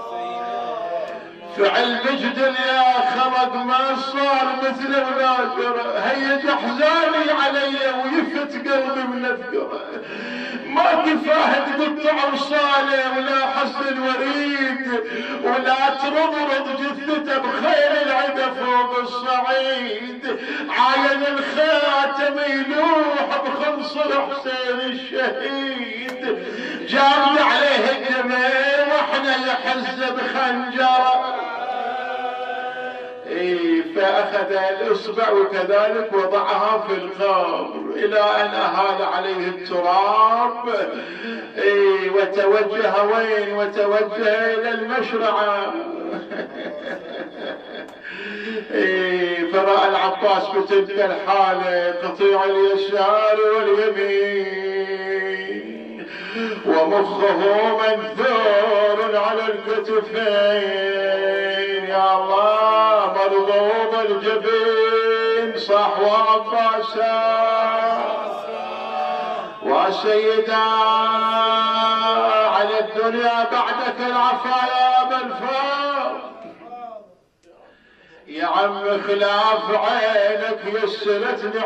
Speaker 1: فعل مجدل يا خلق ما صار مثل مناجر هيج احزاني علي ويفت قلبي من اذكره ما كفاه تقطع وصاله ولا حسن الوريد ولا ترضرض جثته بخير العدا فوق الصعيد. عاين الخاتم يلوح بخنصر حسين الشهيد جامد عليه الدمع واحنا يحز بخنجر. إيه فأخذ الإصبع وكذلك وضعها في القبر إلى أن أهال عليه التراب. إيه وتوجه وين؟ وتوجه إلى المشرعة. إيه فرأى العباس بتلك الحالة قطيع اليسار واليمين ومخه منثور على الكتفين. يا الله مرغوب الجبين صحو عباسا وسيدا على الدنيا بعدك العفا يا ابا الفار. يا عم خلاف عينك يسرت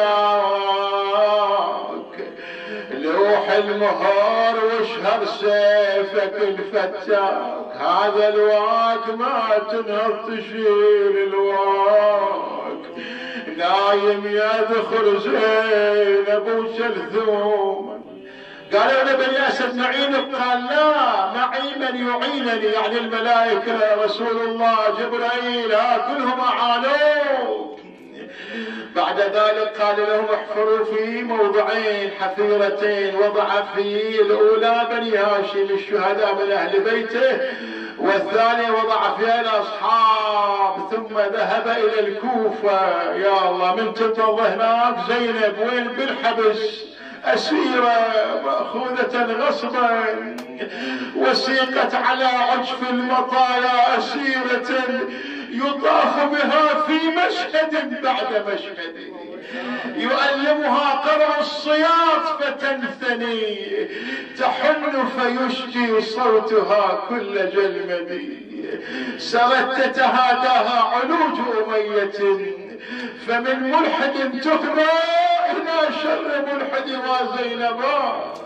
Speaker 1: عداك لوح المهار واشهر سيفك الفتاك. هذا الواك ما تنهض تشيل الواك نايم يدخل زينب وشلثوم. قالوا له بني اسد نعينك؟ قال لا معي من يعينني يعني الملائكه رسول الله جبرائيل كلهم اعانوك. بعد ذلك قال لهم احفروا في موضعين حفيرتين وضع في الاولى بني هاشم الشهداء من اهل بيته والثانيه وضع فيها الاصحاب ثم ذهب الى الكوفه. يا الله من تنتظر هناك زينب وين؟ بالحبس أسيرة مأخوذة غصبا وسيقت على عجف المطايا أسيرة يطاف بها في مشهد بعد مشهد يؤلمها قرع الصياط فتنثني تحن فيشجي صوتها كل جلمد. سرت تتهاداها علوج أمية فمن ملحد تهدى إلى شر ملحد وزينبا.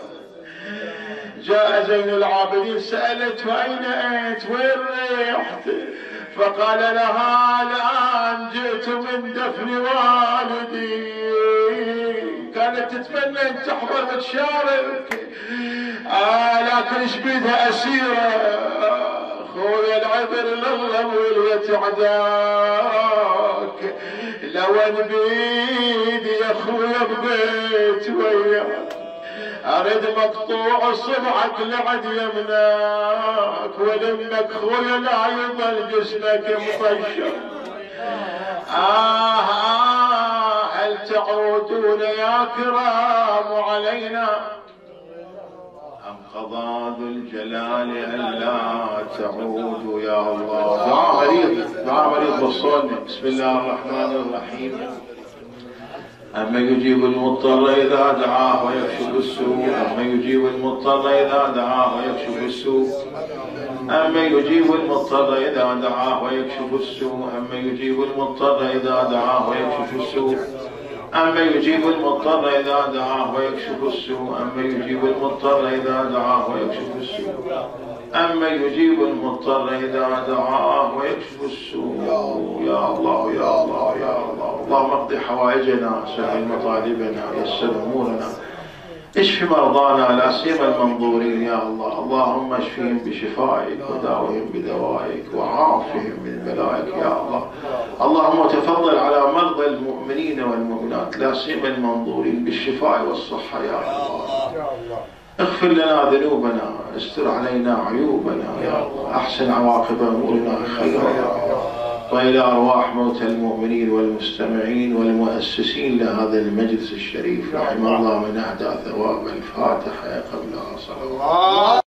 Speaker 1: جاء زين العابدين سألته أين أنت؟ وين رحت؟ فقال لها الآن جئت من دفن والدي. كانت تتمنى أن تحضر وتشارك آه لكن ايش بيدها أسيرة. خويا العذر لله واليتعداك لو ان بيدي يا خويا ببيت وياك اريد مقطوع صبعك لعد يمناك ولمك خويا لا يضل جسمك مطشر. آه آه هل تعودون يا كرام علينا أم قضى ذو الجلال ألا تعودوا يا الله. دعاء مريض دعاء مريض وصلنا. بسم الله الرحمن الرحيم. أما يجيب المضطر إذا دعاه ويكشف السوء أما يجيب المضطر إذا دعاه ويكشف السوء أما يجيب المضطر إذا دعاه ويكشف السوء أما يجيب المضطر إذا دعاه ويكشف السوء أما يجيب المضطر إذا دعاه ويكشف السوء أما يجيب المضطر إذا دعاه ويكشف السوء أما يجيب المضطر إذا دعاه ويكشف السوء. يا الله يا الله يا الله. اللهم اقض حوائجنا سهل مطالبنا يسر أمورنا اشف مرضانا لا سيما المنظورين يا الله. اللهم اشفهم بشفائك وداوهم بدوائك وعافهم من بلائك يا الله. اللهم تفضل على مرضى المؤمنين والمؤمنات لا سيما المنظورين بالشفاء والصحة يا الله. اغفر لنا ذنوبنا استر علينا عيوبنا يا الله. احسن عواقب امورنا خيرا يا الله. وإلى أرواح موتى المؤمنين والمستمعين والمؤسسين لهذا المجلس الشريف رحم الله من أهدى ثواب الفاتحة قبلها صلى الله